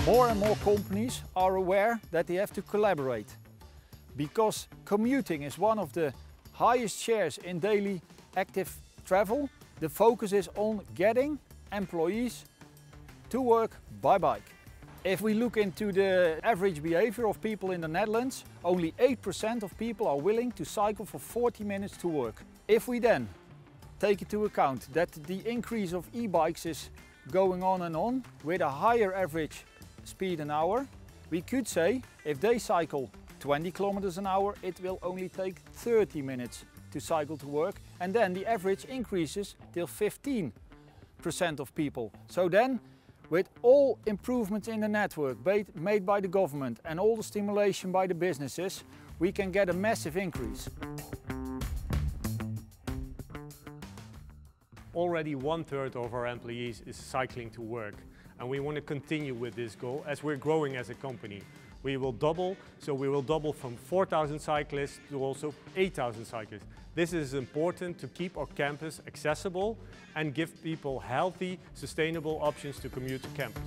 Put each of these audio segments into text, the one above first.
More and more companies are aware that they have to collaborate, because commuting is one of the highest shares in daily active travel. The focus is on getting employees to work by bike. If we look into the average behavior of people in the Netherlands, only 8% of people are willing to cycle for 40 minutes to work. If we then take into account that the increase of e-bikes is going on and on with a higher average speed an hour, we could say if they cycle 20 kilometers an hour, it will only take 30 minutes to cycle to work, and then the average increases till 15% of people. So then, with all improvements in the network made by the government and all the stimulation by the businesses, we can get a massive increase. Already 1/3 of our employees is cycling to work, and we want to continue with this goal as we're growing as a company. We will double from 4,000 cyclists to also 8,000 cyclists. This is important to keep our campus accessible and give people healthy, sustainable options to commute to campus.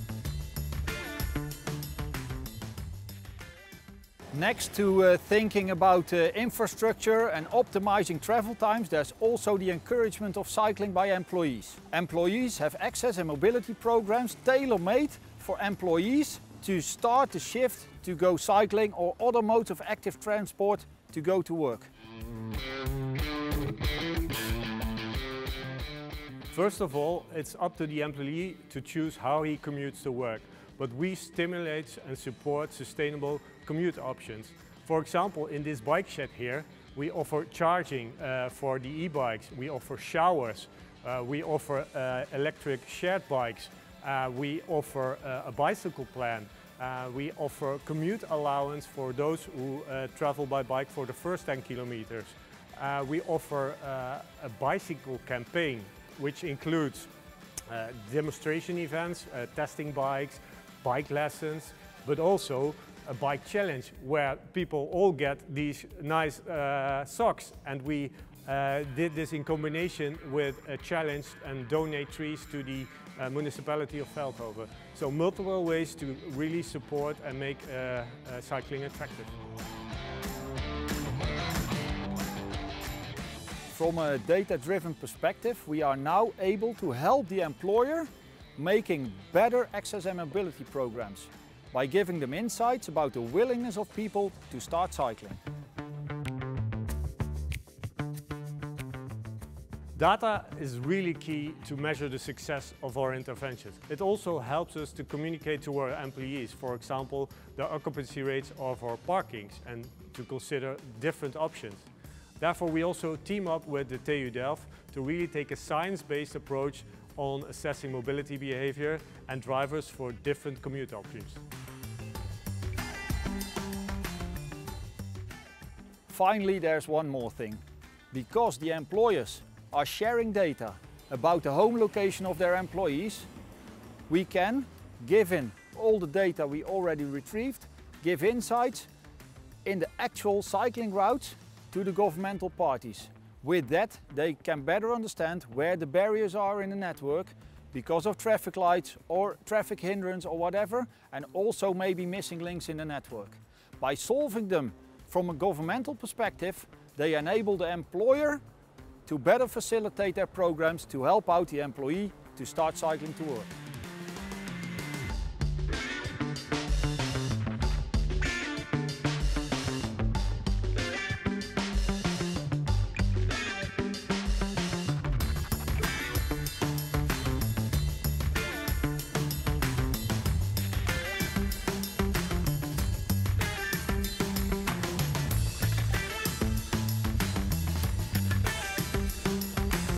Next to thinking about infrastructure and optimizing travel times, there's also the encouragement of cycling by employees. Employees have access and mobility programs tailor-made for employees to start the shift to go cycling or other modes of active transport to go to work. First of all, it's up to the employee to choose how he commutes to work, but we stimulate and support sustainable commute options. For example, in this bike shed here, we offer charging for the e-bikes, we offer showers, we offer electric shared bikes, we offer a bicycle plan, we offer commute allowance for those who travel by bike for the first 10 kilometers. We offer a bicycle campaign, which includes demonstration events, testing bikes, bike lessons, but also a bike challenge where people all get these nice socks, and we did this in combination with a challenge and donate trees to the municipality of Veldhoven. So multiple ways to really support and make cycling attractive. From a data-driven perspective, we are now able to help the employer making better access and mobility programs by giving them insights about the willingness of people to start cycling. Data is really key to measure the success of our interventions. It also helps us to communicate to our employees, for example, the occupancy rates of our parkings, and to consider different options. Therefore, we also team up with the TU Delft to really take a science-based approach on assessing mobility behavior and drivers for different commute options. Finally, there's one more thing. Because the employers are sharing data about the home location of their employees, we can, given all the data we already retrieved, give insights in the actual cycling routes to the governmental parties. With that, they can better understand where the barriers are in the network because of traffic lights or traffic hindrance or whatever, and also maybe missing links in the network. By solving them from a governmental perspective, they enable the employer to better facilitate their programs to help out the employee to start cycling to work.